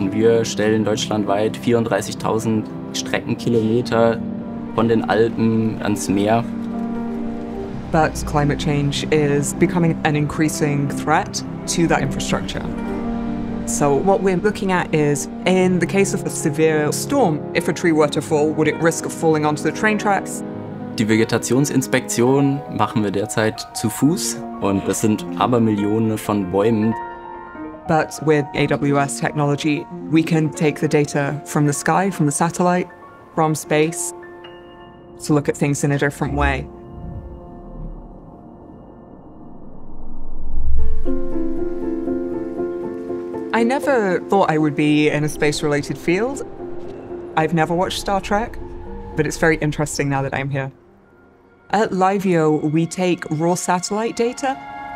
Und wir stellen deutschlandweit 34.000 Streckenkilometer von den Alpen ans Meer. But climate change is becoming an increasing threat to that infrastructure. So what we're looking at is, in the case of a severe storm, if a tree were to fall, would it risk falling onto the train tracks? Die Vegetationsinspektion machen wir derzeit zu Fuß und das sind Abermillionen von Bäumen. But with AWS technology, we can take the data from the sky, from the satellite, from space, to look at things in a different way. I never thought I would be in a space-related field. I've never watched Star Trek, but it's very interesting now that I'm here. At LiveEO, we take raw satellite data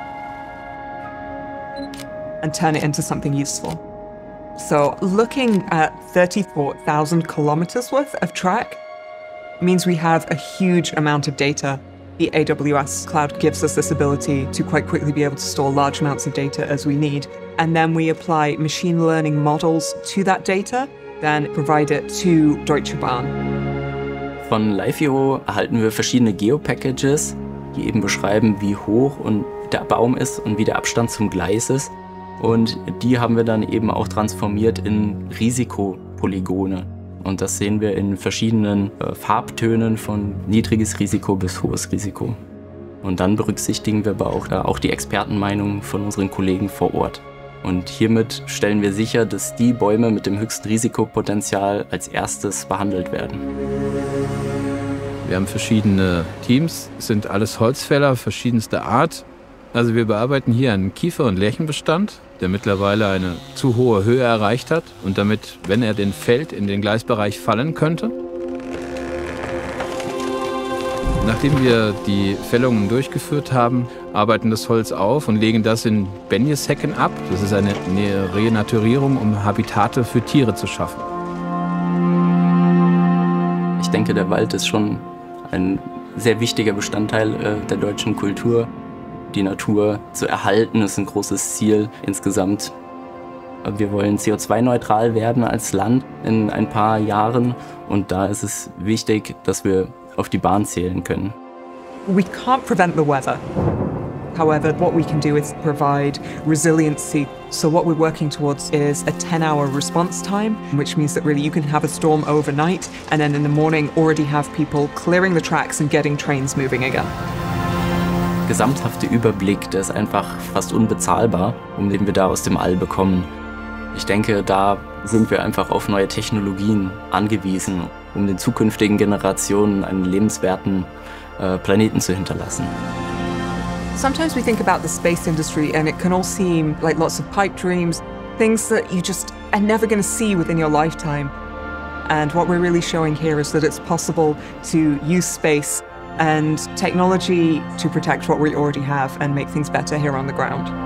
and turn it into something useful. So looking at 34,000 kilometers worth of track means we have a huge amount of data. The AWS cloud gives us this ability to quite quickly be able to store large amounts of data as we need. And then we apply machine learning models to that data, then provide it to Deutsche Bahn. Von LiveEO erhalten wir verschiedene Geo-Packages, die eben beschreiben, wie hoch und der Baum ist und wie der Abstand zum Gleis ist. Und die haben wir dann eben auch transformiert in Risikopolygone. Und das sehen wir in verschiedenen Farbtönen von niedriges Risiko bis hohes Risiko. Und dann berücksichtigen wir aber auch die Expertenmeinungen von unseren Kollegen vor Ort. Und hiermit stellen wir sicher, dass die Bäume mit dem höchsten Risikopotenzial als erstes behandelt werden. Wir haben verschiedene Teams, sind alles Holzfäller verschiedenster Art. Also wir bearbeiten hier einen Kiefer- und Lärchenbestand, der mittlerweile eine zu hohe Höhe erreicht hat und damit, wenn er denn fällt, in den Gleisbereich fallen könnte. Nachdem wir die Fällungen durchgeführt haben, arbeiten das Holz auf und legen das in Benjeshecken ab. Das ist eine Renaturierung, um Habitate für Tiere zu schaffen. Ich denke, der Wald ist schon ein sehr wichtiger Bestandteil der deutschen Kultur. Die Natur zu erhalten ist ein großes Ziel insgesamt. Wir wollen CO2-neutral werden als Land in ein paar Jahren und da ist es wichtig, dass wir auf die Bahn zählen können. We can't prevent the weather. However, what we can do is provide resiliency. So what we're working towards is a 10-hour response time, which means that really you can have a storm overnight and then in the morning already have people clearing the tracks and getting trains moving again. Der gesamthafte Überblick, der ist einfach fast unbezahlbar, den wir da aus dem All bekommen. Ich denke, da sind wir einfach auf neue Technologien angewiesen, um den zukünftigen Generationen einen lebenswerten Planeten zu hinterlassen. Sometimes we think about the space industry and it can all seem like lots of pipe dreams, things that you just are never going to see within your lifetime. And what we're really showing here is that it's possible to use space and technology to protect what we already have and make things better here on the ground.